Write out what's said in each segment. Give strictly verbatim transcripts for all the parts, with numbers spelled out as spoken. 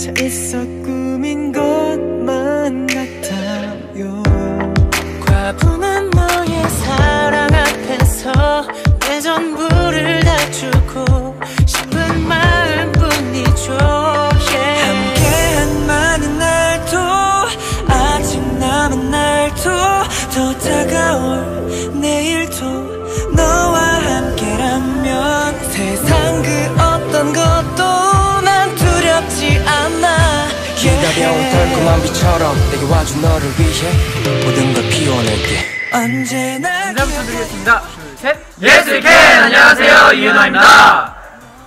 있어 꿈인 것만 같아요. 과분한 너의 사랑 앞에서 내 전부를 다 주고 싶은 마음뿐이죠. yeah. 함께한 많은 날도 아직 남은 날도 더 다가올 내일도 너와 함께라면 세상 그 어떤 것도 난 두렵지 않아. 기다려온 달콤한 비처럼 내게 와준 너를 위해 모든 걸 피워낼게. 언제나 인사 부탁드리겠습니다. 둘, 셋. 예스 위 캔! 안녕하세요, 이은호입니다.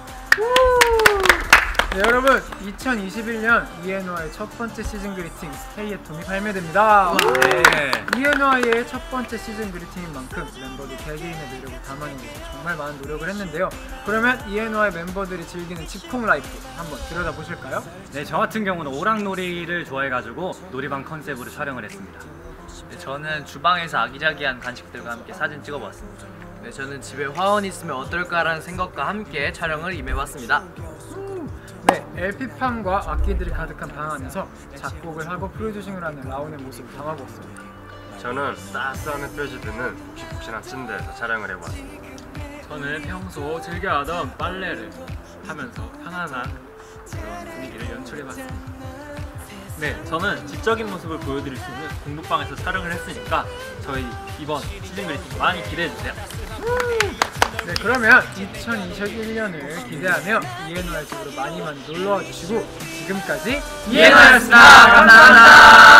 네, 여러분, 이천이십일 년 이엔오아이의 첫 번째 시즌 그리팅 스테이 앳 홈이 발매됩니다. 네. 이엔오아이의 첫 번째 시즌 그리팅인 만큼 멤버들 개개인의 매력을 담아내기 위해서 정말 많은 노력을 했는데요. 그러면 이엔오아이 멤버들이 즐기는 집콕 라이프 한번 들여다보실까요? 네, 저 같은 경우는 오락놀이를 좋아해가지고 놀이방 컨셉으로 촬영을 했습니다. 네, 저는 주방에서 아기자기한 간식들과 함께 사진 찍어봤습니다. 네, 저는 집에 화원 있으면 어떨까라는 생각과 함께 촬영을 임해봤습니다. 네, 엘피판과 악기들이 가득한 방 안에서 작곡을 하고 프로듀싱을 하는 라온의 모습을 담아보았습니다. 저는 따스한 햇볕이 드는 푹신푹신한 침대에서 촬영을 해보았습니다. 저는 평소 즐겨하던 빨래를 하면서 편안한 그런 분위기를 연출해봤습니다. 네, 저는 지적인 모습을 보여드릴 수 있는 공부방에서 촬영을 했으니까 저희 이번 시즌 그리팅 많이 기대해주세요. 네, 그러면 이천이십일 년을 기대하며 이엔오아이 쪽으로 많이 많이 놀러와 주시고 지금까지 이엔오아이였습니다. 감사합니다.